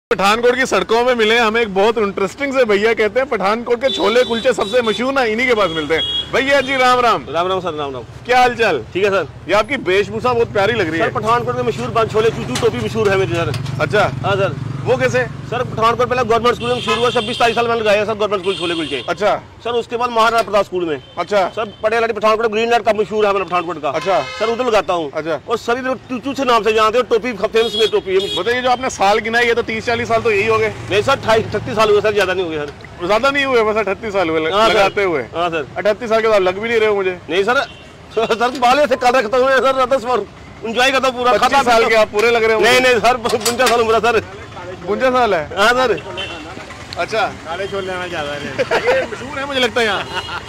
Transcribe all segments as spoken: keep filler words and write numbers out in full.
पठानकोट की सड़कों में मिले हमें एक बहुत इंटरेस्टिंग से भैया, कहते हैं पठानकोट के छोले कुलचे सबसे मशहूर ना इन्हीं के पास मिलते हैं। भैया जी राम राम। राम राम सर, राम राम। क्या हाल चाल? ठीक है सर। ये आपकी वेशभूषा बहुत प्यारी लग रही है। सर पठानकोट में मशहूर बात छोले चूचू टोपी मशहूर है मेरे सर। अच्छा हाँ सर। वो कैसे? सर पठानकोट पहले गवर्नमेंट स्कूल में शुरू हुआ, छब्बीस ताईस साल मैंने लगाया sir government school chole kulche. अच्छा सर उसके बाद महाराणा प्रताप स्कूल में। अच्छा sir Patel Pathankot green light का मशहूर है मतलब पठानकोट का। अच्छा सर उधर लगाता हूँ। अच्छा और सभी लोग चूचू से नाम से जानते हो, टोपी फेमस में टोपी है। बताइए जो आपने साल गिना ये तो तीस चालीस साल तो यही हो गए। नहीं सर अठतीस साल हुए सर, ज्यादा नहीं हुए सर। ज्यादा नहीं हुए, बस अठतीस साल हुए लगाते हुए। हाँ सर। अठतीस साल के बाद लग भी नहीं रहे हो मुझे। नहीं सर सर बाले से कल रखता हूँ सर, एंजॉय करता हूँ पूरा। पच्चीस साल के आप पूरे लग रहे हो। नहीं नहीं सर उनचास साल उम्र सर। उनचास साल है? हाँ सर। अच्छा काले छोले में ज्यादा ये मशहूर है मुझे लगता है यहाँ।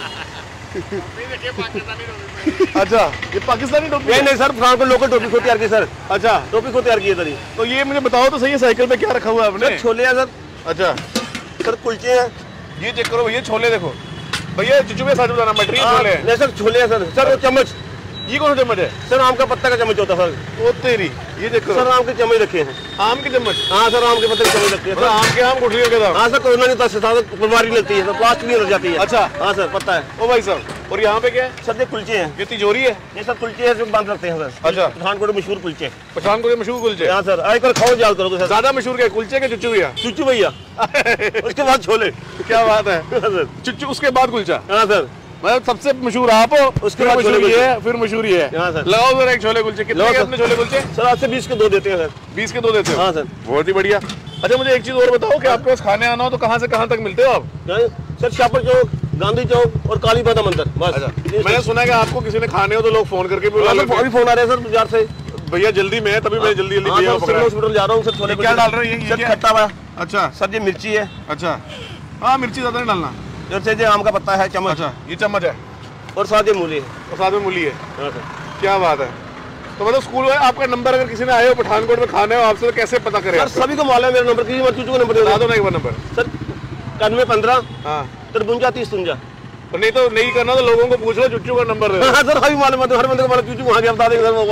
अच्छा ये पाकिस्तानी टोपी? नहीं नहीं सर पठानकोट लोकल टोपी खुद तैयार की सर। अच्छा टोपी खुद तैयार की है सर। तो ये मुझे बताओ तो सही है, साइकिल पे क्या रखा हुआ है आपने? छोले हैं सर। अच्छा सर कुलचे हैं। ये चेक करो भैया, छोले देखो भैया, चुचू में साथ बताना मटेरियल छोले हैं। नहीं सर छोले हैं सर। सर वो चम्मच, ये कौन सा चम्मच है? सर आम का पत्ता का चम्मच होता है सर। वो तेरी, ये चेक करो सर आम के चम्मच रखे हैं। आम के चम्मच? हाँ सर आम के पत्ते के चम्मच रखे हैं मतलब आम के आम गुठलियों के दाम? हाँ सर कोरोना नहीं होता, बीमारी लगती है, प्लास्टिक नहीं लग जाती है। अच्छा हाँ सर पता है। ओ भाई साहब, और यहाँ पे क्या है? सर ये कुलचे हैं। ये तिजोरी है? ये सर कुलचे हैं जो बंद रखते हैं सर। अच्छा पठानकोट मशहूर कुलचे। पठानकोट के मशहूर कुलचे? हाँ सर आजकल खाओ याद करोगे सर। ज्यादा मशहूर क्या कुलचे के चुच्चू भैया? चुच्चू भैया उसके बाद छोले। क्या बात है सर। चुच्चू उसके बाद कुलचा? हाँ सर मतलब सबसे मशहूर आप हो, उसके बाद मशहूर ये है, फिर मशहूर ये है। हाँ सर। लगाओ सर एक छोले कुलचे। कितने के अपने छोले कुलचे? सर आज से बीस के दो देते हैं सर। बीस के दो देते हो? हाँ सर। बहुत ही बढ़िया। अच्छा मुझे एक चीज और बताओ कि आपके पास खाने आना हो तो कहाँ से कहाँ तक मिलते हो आप? सर शाहपुर चौक, गांधी चौक और काली माता मंदिर बस। अच्छा मैंने सुना है कि आपको किसी ने खाने हो तो लोग फोन करके भी बुला लेते हैं। अभी फोन आ रहे हैं सर बाजार से, भैया जल्दी में है तभी मैं जल्दी जल्दी भैया पकड़ा। हॉस्पिटल जा रहा हूँ सर। छोले क्या डाल रहे हो? ये सर खट्टा हुआ। अच्छा सर ये मिर्ची है। अच्छा हाँ मिर्ची ज्यादा नहीं डालना। जैसे आम का पत्ता है चम्मच। अच्छा ये चम्मच है और साथ ही मूली है। और साथ में मूली है। हाँ सर। क्या बात है। तो मतलब स्कूल में आपका नंबर अगर किसी ने आए हो पठानकोट में खाने हो आपसे तो कैसे पता करें? सर सभी को मालूम है मेरा नंबर, किसी मत चूचू का नंबर बता दो ना एक बार नंबर। सर इक्यानवे पंद्रह हाँ तिरवंजा तीस तुंजा। तो नहीं तो नहीं करना तो लोगों को पूछ लो चुच्चू का नंबर दे। हाँ सर अभी मालूम है, हर बंदे को मालूम चूचू वहाँ गया बता देंगे सर वो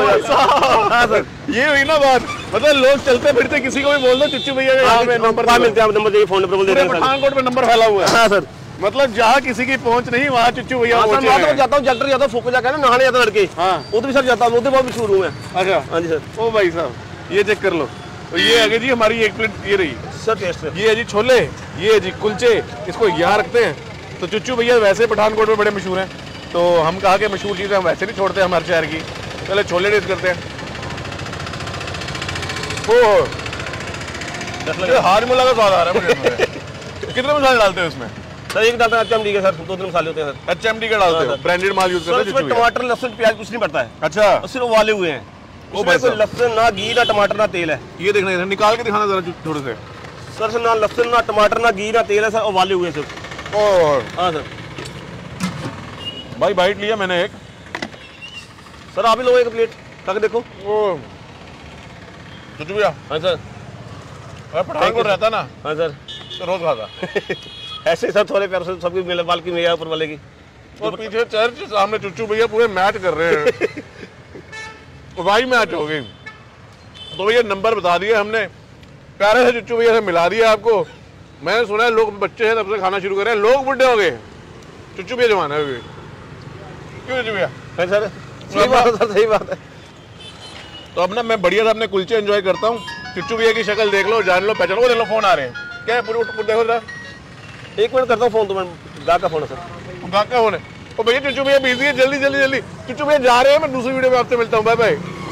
नंबर। हाँ सर ये हुई ना बात, मतलब लोग चलते फिरते किसी को भी बोल दो चुच्चू भैया का नंबर मिलते हैं, नंबर चाहिए फोन नंबर बोल देते हैं। पठानकोट में नंबर फैला हुआ है। हाँ सर मतलब जहाँ किसी की पहुंच नहीं वहाँ चुच्चू भैया पहुंचे हैं। मैं जाता हूँ जल्टर जाता हूँ फूको जाकर ना नहाने जाता लड़के। हाँ उधर भी सर जाता हूँ, उधर बहुत मशहूर हूँ मैं। अच्छा हाँ जी सर। ओ भाई साहब ये चेक कर लो। तो ये आगे जी हमारी एक प्लेट ये रही सर टेस्ट है। ये है जी छोले, ये है जी कुलचे, इसको यहाँ रखते हैं। तो चुच्चू भैया वैसे पठानकोट में बड़े मशहूर हैं, तो हम कहा कि मशहूर चीज़ें हम वैसे नहीं छोड़ते हमारे शहर की। पहले छोले टेस्ट करते हैं। ओ हार मुला का स्वाद आ रहा है मुझे। कितने मसाले डालते हो इसमें? सर एक डालता है एच एम डी के सर, दो तीन मसाले होते हैं सर। एच एम डी का डालते हो? ब्रांडेड माल यूज करते हैं? टमाटर लहसुन प्याज कुछ नहीं पड़ता है। अच्छा सिर्फ उबाले हुए हैं। उसमें कोई लहसुन ना घी ना टमाटर ना तेल है। ये देखना निकाल के दिखाना जरा थोड़े से। सर सर ना लहसुन ना टमाटर ना घी ना तेल है सर, उबाले हुए सिर्फ। और हाँ सर भाई बाइट लिया मैंने एक। सर आप ही लो एक प्लेट खा के देखो। ओ चुच्चू भैया। हाँ सर पठानकोट रहता ना? हाँ सर तो रोज खाता। ऐसे सर थोड़े प्यार से सबकी मिले बाल की मेया ऊपर वाले की। और पीछे चर्च सामने चुच्चू भैया पूरे मैच कर रहे हैं। भाई मैच हो गई। तो भैया नंबर बता दिया हमने, प्यारे से चुच्चू भैया से मिला दिया आपको। मैंने सुना है लोग बच्चे हैं तब से खाना शुरू कर रहे हैं, लोग बुढ़े हो गए, चुच्चू भैया जवान है अभी। क्यों चुच्चू भैया? है सर सही बात है सर, सही बात है। तो अब ना मैं बढ़िया से अपने कुलचे एंजॉय करता हूँ। चुच्चू भैया की शक्ल देख लो, जान लो, पहचान लो। देख लो फोन आ रहे हैं क्या है? पूरे पूरे देखो जरा। एक मिनट करता हूँ फोन, तो मैं गा का फोन है सर। गा का फोन है? ओ भैया चुच्चू भैया बिजी है, जल्दी जल्दी जल्दी। चुच्चू भैया जा रहे हैं, मैं दूसरी वीडियो में आपसे मिलता हूँ। Bye bye.